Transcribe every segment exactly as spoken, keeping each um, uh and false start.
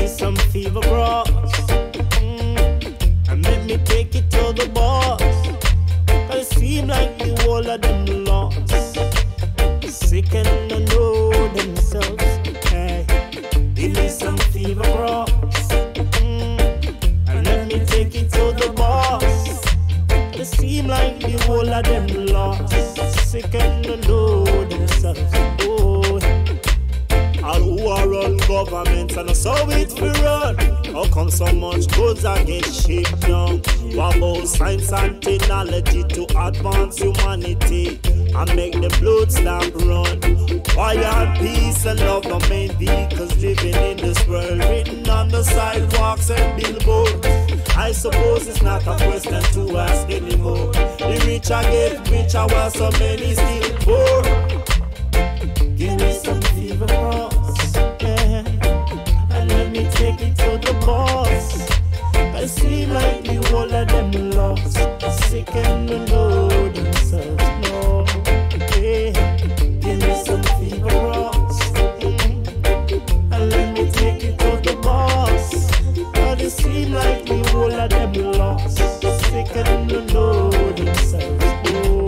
some fever cross, mm, and let me take it to the boss. Cause it seems like the whole of them lost, sick and don't know themselves. Hey, give me some fever cross, mm, and let me take it to the boss. It seems like the whole of them lost, sick and don't know themselves. Oh, all who are run governments and so it will run. How come so much goods are get shipped down? What about science and technology to advance humanity and make the blood stamp run? Why are peace and love the main vehicles living in this world? Written on the sidewalks and billboards. I suppose it's not a question to ask anymore. The rich are get richer while so many still poor. Give me some fever cross, yeah, and let me take it to the boss. I see like the whole of them lost, sick and don't know themselves, no, yeah. Give me some fever cross, mm, and let me take it to the boss. But it seems like the whole of them lost, sick and don't know themselves, no.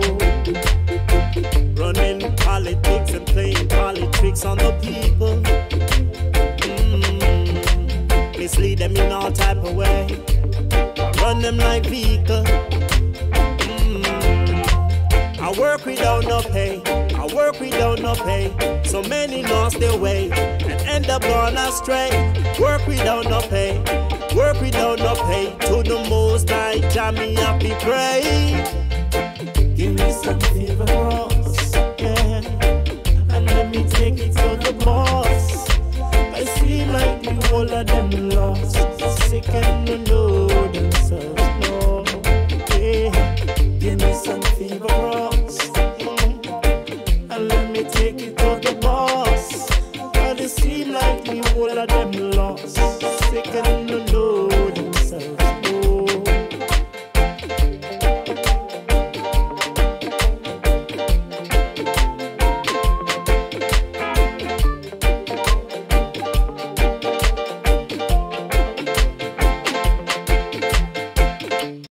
Running politics and playing politics on the people, mm, mislead them in all type of way, run them like vehicle. mm, I work without no pay, I work without no pay. So many lost their way and end up gone astray. Work without no pay, work without no pay. To the most I jam me happy pray. Give me some fever cross, yeah, and let me take it to